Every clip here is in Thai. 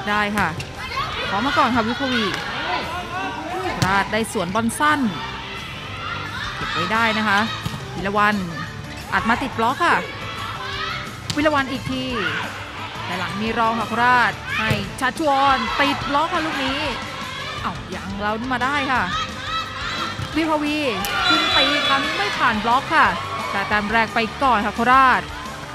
ได้ค่ะขอมาก่อนค่ะวิภวีราชได้สวนบอลสั้นเก็บไว้ได้นะคะวิรวันอัดมาติดบล็อกค่ะวิรวันอีกทีแต่หลังมีรองค่ะโคราชให้ชัชวอนติดบล็อกค่ะลูกนี้ยังเรามาได้ค่ะวิภวีขึ้นตีคราวนี้ไม่ผ่านบล็อกค่ะแต่แต้มแรกไปก่อนค่ะโคราช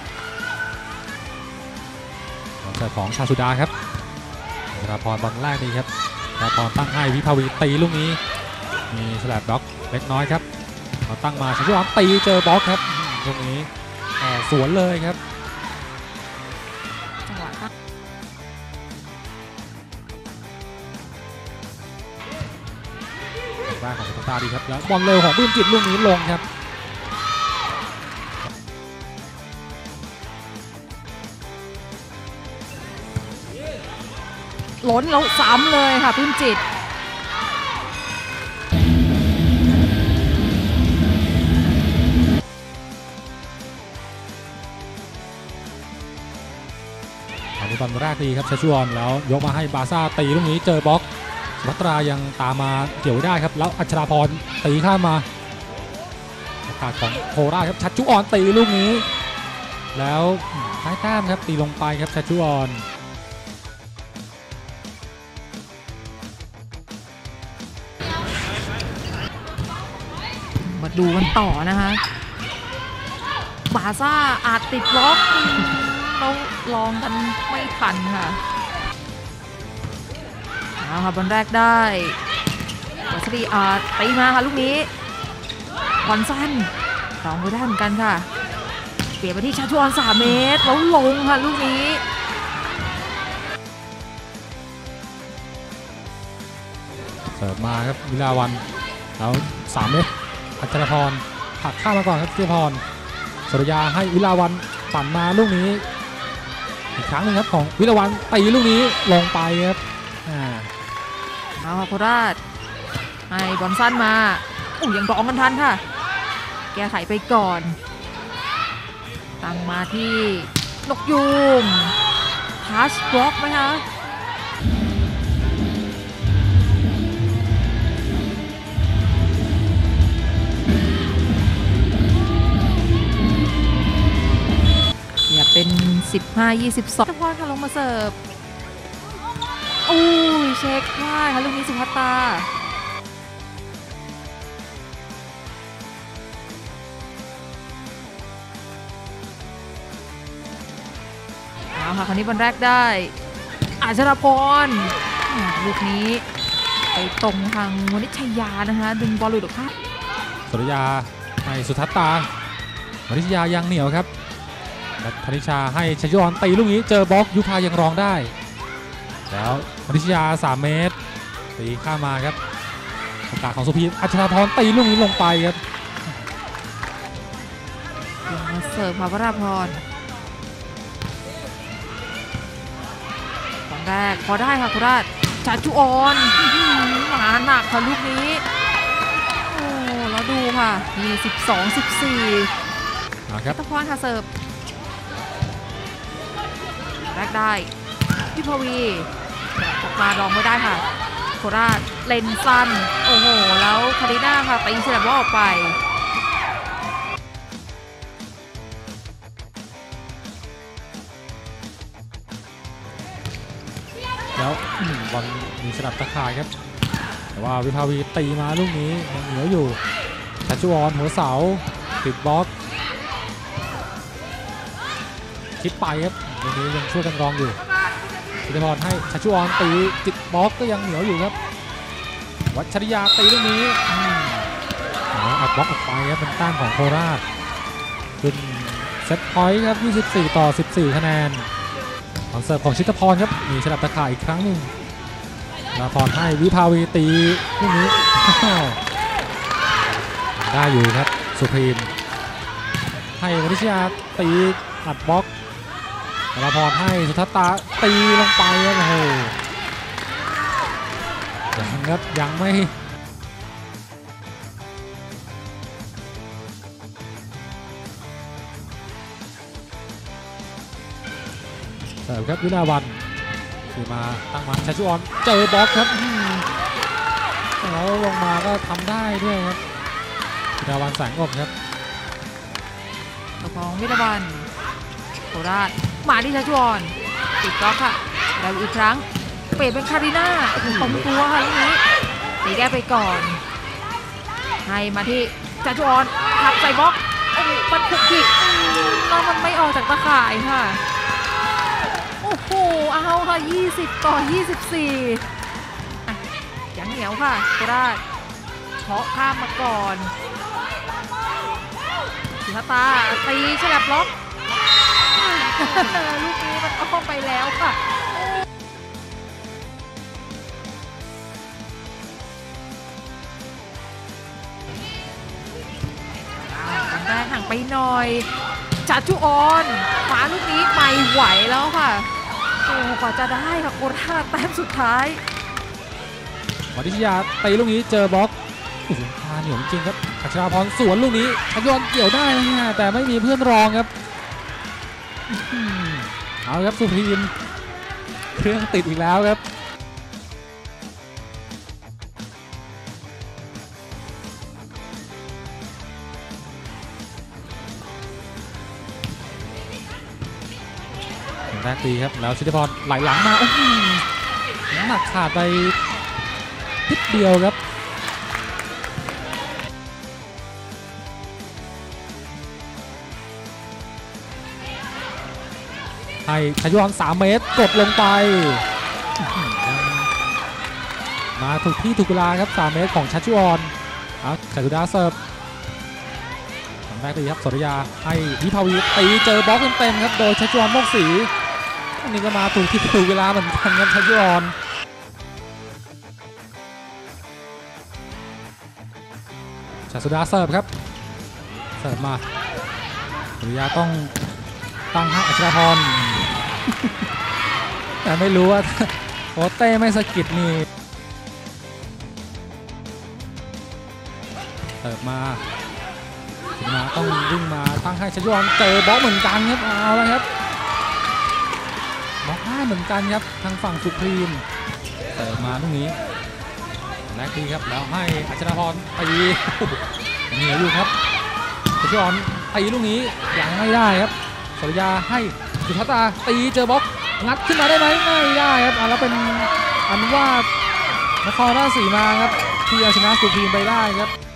เสิร์ฟของชาสุดาครับธราพรบอลแรกนี้ครับธราพรตั้งให้วิภาวีตีลูกนี้มีสลับบล็อกเล็กน้อยครับเราตั้งมาชาสุดาตีเจอบล็อกครับลูกนี้สวนเลยครับจังหวะแรกของสุตาดีครับแล้วบอลเร็วของปื้มจิตลูกนี้ลงครับล้นแล้วซ้ำเลยค่ะปื้มจิตอันนี้บอลแรกดีครับชาชวอนแล้วยกมาให้บาซ่าตีลูกนี้เจอบล็อกสุภัตรายังตามมาเกี่ยวได้ครับแล้วอัชราพรตีข้ามมาโอกาสของโคราชครับชัชชุออนตีลูกนี้แล้วท้ายแต้มครับตีลงไปครับชัชชุออนมาดูกันต่อนะคะบาซ่าอาจติดบล็อกเราลองกันไม่ทันค่ะค่ะบอลแรกได้วัชรีอาจตีมาค่ะลูกนี้บอลสั้นลองไปได้เหมือนกันค่ะเปลี่ยนไปที่ชาชวอน3 เมตรแล้วลงค่ะลูกนี้เสิร์ฟมาครับวิลาวันแล้ว3 เมตรอัชรพรผักข้ามมาก่อนครับธีรพรสุริยาให้วิลาวันปั่นมาลูกนี้อีกครั้งหนึ่งครับของวิลาวันตีลูกนี้ลงไปครับเอาค่ะโคราชให้บอลสั้นมายังร้องกันทันค่ะแก้ไขไปก่อนตั้งมาที่นกยูงทัชบล็อกไหมคะอย่าเป็น15-22 ตะพรค่ะลงมาเสิร์ฟเช็คได้ค่ะลูกนี้สุภัตตาค่ะคราวนี้บอลแรกได้อัชรพรลูกนี้ไปตรงทางวณิชยานะคะดึงบอลหลุดออกครับสุริยาให้สุทัศตาวณิชยายังเหนียวครับธนิชาให้ชยอนตีลูกนี้เจอบล็อกยุพายังรองได้แล้ววณิชยา3 เมตรตีข้ามาครับโอกาสของสุพีอัชราพรตีลูกนี้ลงไปครับมาเสิร์ฟวราพรตอนแรกพอได้ค่ะโคราชชัชชุออนมาหนักค่ะลูกนี้แล้วดูค่ะมี12-14 ครับตะพรค่ะเสิร์ฟแรกได้วิภวีออกมาลองไม่ได้ค่ะโคราชเลนสั้นแล้วคาริน่าค่ะตีเสียบอลออกไปแล้วบอลมีสลับตะข่ายครับแต่ว่าวิภาวีตีมาลูกนี้ยังเหนียวอยู่ชัชชุออนหัวเสาติดบล็อกคิดไปครับวันนี้ยังช่วยกันรองอยู่ธีรพรให้ชัชชุออนตีติดบล็อกก็ยังเหนียวอยู่ครับวัชริยาตีลูกนี้อัดบล็อกออกไปครับเป็นแต้มของโคราชขึ้นเซตพอยต์ครับ24-14 คะแนนบอลเสิร์ฟของชิตพรครับมีฉลับตะข่ายอีกครั้งหนึ่งธราพรให้วิภาวีตีลูกนี้ได้อยู่ครับสุพรีมให้วณิชยาตีอัดบล็อกธราพรให้สุทัศตาตีลงไปครับยังไม่เสิร์ฟครับวิลาวันคือมาตั้งมาชัชชุออนเจอบล็อกครับแล้วลงมาก็ทำได้ด้วยครับธีรวันแสงอบครับตัวของวิรวันโคราชมาที่ชัชวอนติดบล็อกค่ะแล้วอีกครั้งเปลี่ยนเป็นคาริน่าตรงตัวค่ะลูกนี้ตีแก้ไปก่อนให้มาที่ชัชวอนทับใส่บล็อกมันขุกขิกแล้วมันไม่ออกจากตะข่ายค่ะโอ้โหเอาค่ะ20-24ยังเหนียวค่ะโคราชเฉาะข้ามมาก่อนสุภตาตีฉลับบล็อกลูกนี้มันอ้อมไปแล้วค่ะกันได้ห่างไปหน่อยจัดชุออนขวาลูกนี้ไม่ไหวแล้วค่ะโอ้กว่าจะได้ค่ะโคราชแต้มสุดท้ายวัทิชยาตีลูกนี้เจอบล็อกโอ้โหพาเหนียวจริงครับอัชราพรสวนลูกนี้ชัชชุออนเกี่ยวได้นะแต่ไม่มีเพื่อนรองครับเอาครับสุพรีมเครื่องติดอีกแล้วครับแรกตีครับแล้วชิติพรไหลหลังมาน้ำหนักขาดไปนิดเดียวครับให้ชัชชุออน3 เมตรกดลงไปมาถูกที่ถูกเวลาครับ3 เมตรของชัชชุออนเอาชัยสุดาเสิร์ฟแรกตีครับสรยาให้วิภาวีตีเจอบล็อกเต็มๆครับโดยชัชชุออนโมกศรีอันนี้ก็มาถูกที่ถูกเวลาเหมือนกันครับชัชชุออนชัยสุดาเสิร์ฟครับเสิร์ฟมาสรยาต้องตั้งให้อัชราพรแต่ไม่รู้ว่าโค้ชเต้ไม่สะกิดนี่เสิร์ฟมาต้องวิ่งมาตั้งให้ชัชชุออนเจอบล็อกเหมือนกันครับเอาแล้วครับบล็อกได้เหมือนกันครับทางฝั่งสุพรีมเสิร์ฟมาตรงนี้แรกทีครับแล้วให้อัชราพรตีเหนียวอยู่ครับชัชชุออนตีลูกนี้ยังไม่ได้ครับสรยาให้สุภัตตาตีเจอบล็อกงัดขึ้นมาได้ไหมไม่ได้ครับแล้วเป็นอันว่านครราชสีมาครับที่เอาชนะสุพรีมไปได้ครับ